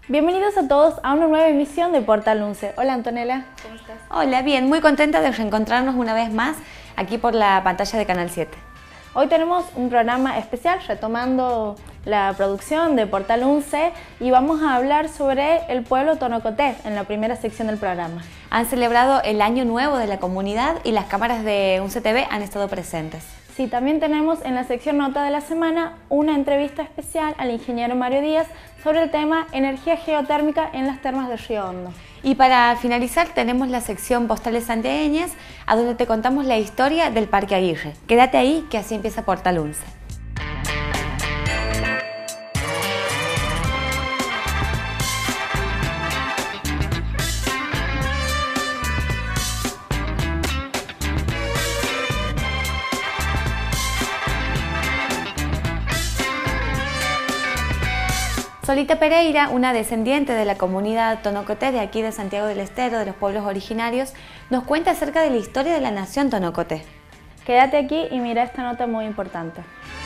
Bienvenidos a todos a una nueva emisión de Portal 11. Hola Antonella, ¿cómo estás? Hola, bien, muy contenta de reencontrarnos una vez más aquí por la pantalla de Canal 7. Hoy tenemos un programa especial retomando la producción de Portal 11 y vamos a hablar sobre el pueblo Tonocoté en la primera sección del programa. Han celebrado el Año Nuevo de la comunidad y las cámaras de UNCE TV han estado presentes. Sí, también tenemos en la sección Nota de la Semana una entrevista especial al ingeniero Mario Díaz sobre el tema energía geotérmica en las termas de Río Hondo. Y para finalizar tenemos la sección Postales Santiagueñas, a donde te contamos la historia del Parque Aguirre. Quédate ahí, que así empieza Portal 11. Solita Pereira, una descendiente de la comunidad Tonocoté de aquí de Santiago del Estero, de los pueblos originarios, nos cuenta acerca de la historia de la nación Tonocoté. Quédate aquí y mira esta nota muy importante.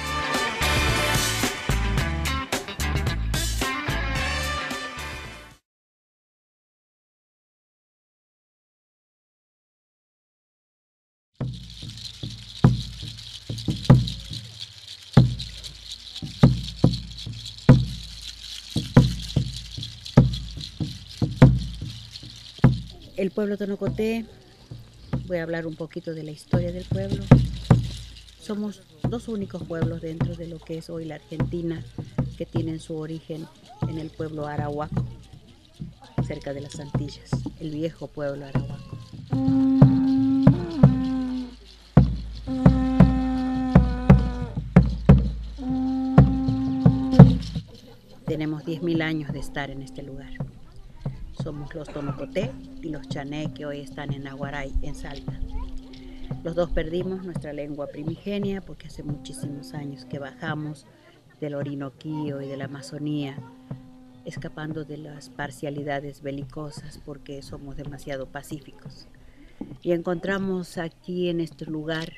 El pueblo Tonocoté, voy a hablar un poquito de la historia del pueblo. Somos dos únicos pueblos dentro de lo que es hoy la Argentina que tienen su origen en el pueblo Arahuaco, cerca de las Antillas, el viejo pueblo Arahuaco. Tenemos 10.000 años de estar en este lugar. Somos los Tonocoté y los Chané, que hoy están en Aguaray, en Salta. Los dos perdimos nuestra lengua primigenia porque hace muchísimos años que bajamos del Orinoquío y de la Amazonía, escapando de las parcialidades belicosas porque somos demasiado pacíficos. Y encontramos aquí en este lugar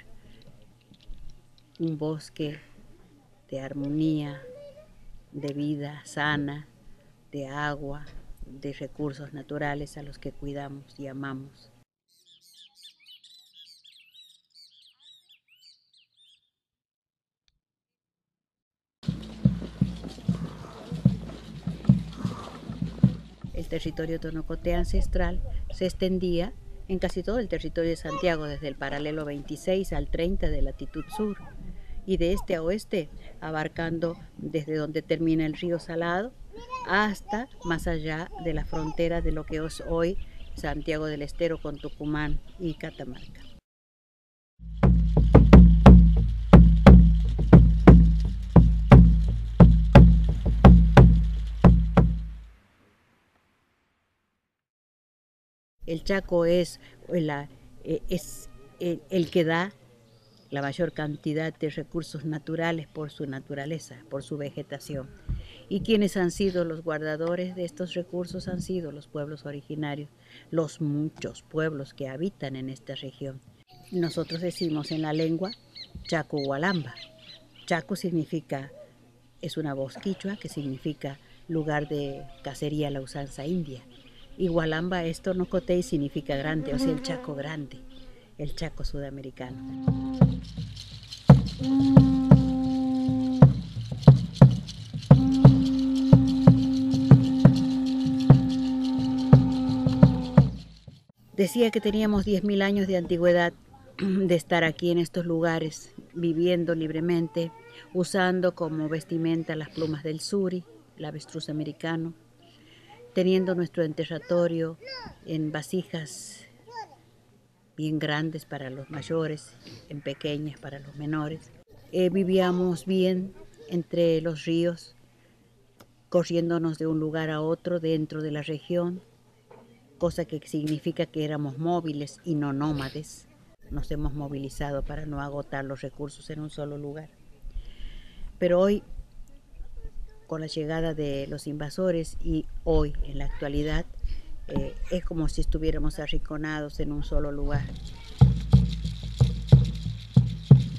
un bosque de armonía, de vida sana, de agua, de recursos naturales a los que cuidamos y amamos. El territorio Tonocoté ancestral se extendía en casi todo el territorio de Santiago, desde el paralelo 26 al 30 de latitud sur, y de este a oeste, abarcando desde donde termina el río Salado hasta más allá de la frontera de lo que es hoy Santiago del Estero con Tucumán y Catamarca. El Chaco es el que da la mayor cantidad de recursos naturales por su naturaleza, por su vegetación. ¿Y quiénes han sido los guardadores de estos recursos? Han sido los pueblos originarios, los muchos pueblos que habitan en esta región. Nosotros decimos en la lengua Chaco Hualamba. Chaco es una voz quichua que significa lugar de cacería a la usanza india. Y Hualamba es Tonocoté y significa grande, o sea, el Chaco grande, el Chaco sudamericano. Decía que teníamos 10.000 años de antigüedad de estar aquí en estos lugares, viviendo libremente, usando como vestimenta las plumas del suri, el avestruz americano, teniendo nuestro enterratorio en vasijas bien grandes para los mayores, en pequeñas para los menores. Vivíamos bien entre los ríos, corriéndonos de un lugar a otro dentro de la región, cosa que significa que éramos móviles y no nómades. Nos hemos movilizado para no agotar los recursos en un solo lugar. Pero hoy, con la llegada de los invasores y hoy, en la actualidad, es como si estuviéramos arrinconados en un solo lugar.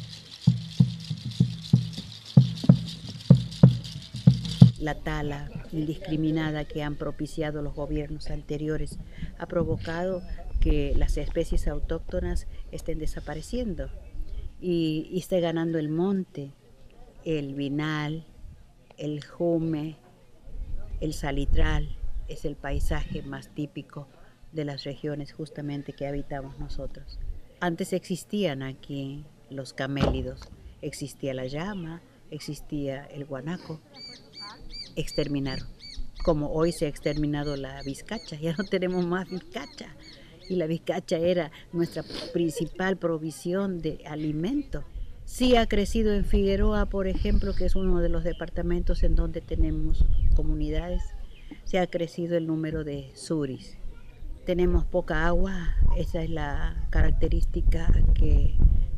La tala indiscriminada que han propiciado los gobiernos anteriores ha provocado que las especies autóctonas estén desapareciendo y esté ganando el monte, el vinal, el jume, el salitral. Es el paisaje más típico de las regiones justamente que habitamos nosotros. Antes existían aquí los camélidos, existía la llama, existía el guanaco. Exterminaron, como hoy se ha exterminado la vizcacha, ya no tenemos más vizcacha, y la vizcacha era nuestra principal provisión de alimento. Sí ha crecido en Figueroa, por ejemplo, que es uno de los departamentos en donde tenemos comunidades, se ha crecido el número de suris. Tenemos poca agua, esa es la característica que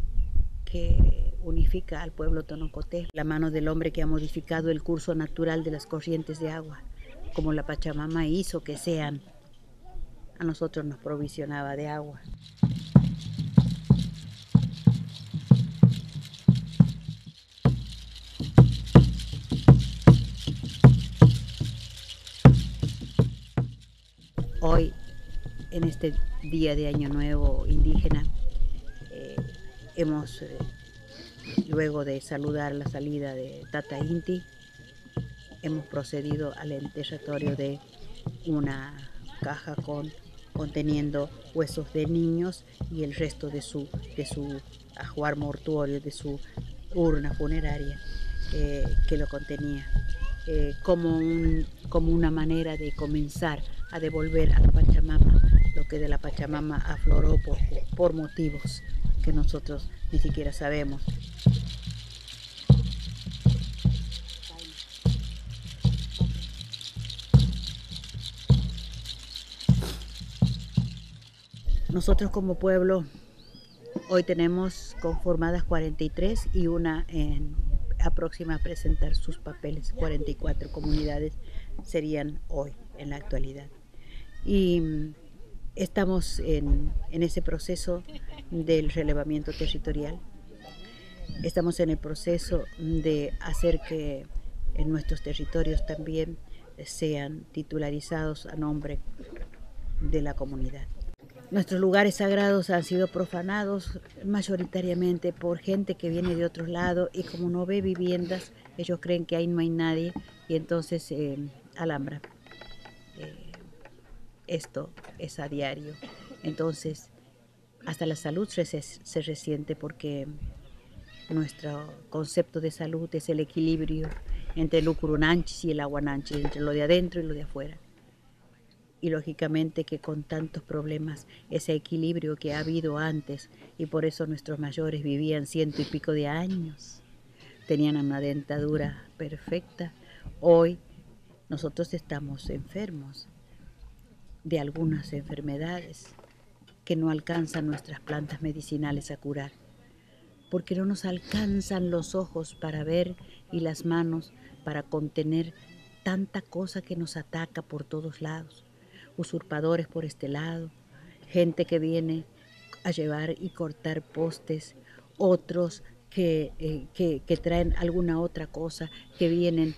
unifica al pueblo tonocoté. La mano del hombre que ha modificado el curso natural de las corrientes de agua, como la Pachamama hizo que sean, a nosotros nos provisionaba de agua. Hoy, en este día de Año Nuevo indígena, hemos, luego de saludar la salida de Tata Inti, hemos procedido al enterratorio de una caja conteniendo huesos de niños y el resto de su ajuar mortuorio, de su urna funeraria que lo contenía, como una manera de comenzar a devolver a la Pachamama lo que de la Pachamama afloró por motivos que nosotros ni siquiera sabemos. Nosotros como pueblo hoy tenemos conformadas 43 y una próxima a presentar sus papeles. 44 comunidades serían hoy en la actualidad. Y estamos en ese proceso del relevamiento territorial. Estamos en el proceso de hacer que en nuestros territorios también sean titularizados a nombre de la comunidad. Nuestros lugares sagrados han sido profanados mayoritariamente por gente que viene de otros lados y como no ve viviendas, ellos creen que ahí no hay nadie y entonces alambran. Esto es a diario. Entonces, hasta la salud se resiente porque nuestro concepto de salud es el equilibrio entre el ucurunanchis y el aguananchis, entre lo de adentro y lo de afuera. Y lógicamente que con tantos problemas, ese equilibrio que ha habido antes, y por eso nuestros mayores vivían 100 y pico de años, tenían una dentadura perfecta, hoy nosotros estamos enfermos de algunas enfermedades que no alcanzan nuestras plantas medicinales a curar, porque no nos alcanzan los ojos para ver y las manos para contener tanta cosa que nos ataca por todos lados. Usurpadores por este lado, gente que viene a llevar y cortar postes, otros que traen alguna otra cosa, que vienen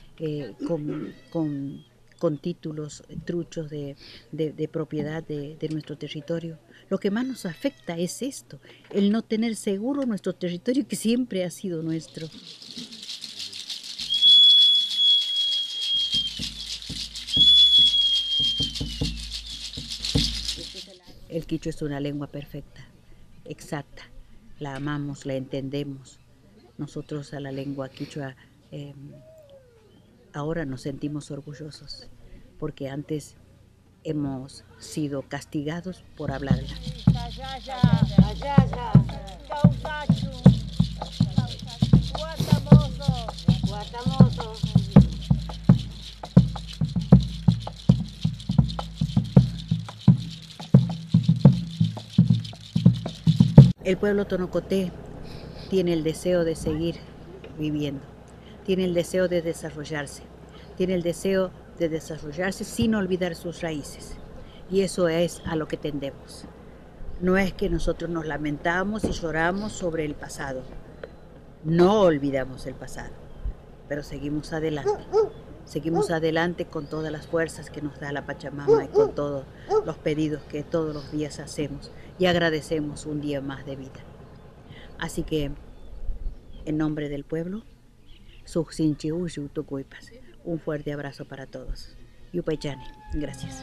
con títulos truchos de propiedad de nuestro territorio. Lo que más nos afecta es esto, el no tener seguro nuestro territorio que siempre ha sido nuestro. El quichua es una lengua perfecta, exacta, la amamos, la entendemos. Nosotros a la lengua quichua ahora nos sentimos orgullosos, porque antes hemos sido castigados por hablarla. El pueblo tonocoté tiene el deseo de seguir viviendo, tiene el deseo de desarrollarse, tiene el deseo de desarrollarse sin olvidar sus raíces. Y eso es a lo que tendemos. No es que nosotros nos lamentamos y lloramos sobre el pasado. No olvidamos el pasado, pero seguimos adelante. Seguimos adelante con todas las fuerzas que nos da la Pachamama y con todos los pedidos que todos los días hacemos y agradecemos un día más de vida. Así que, en nombre del pueblo, un fuerte abrazo para todos. Yupaychani, gracias.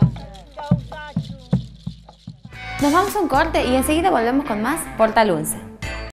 Nos vamos a un corte y enseguida volvemos con más Portal 11.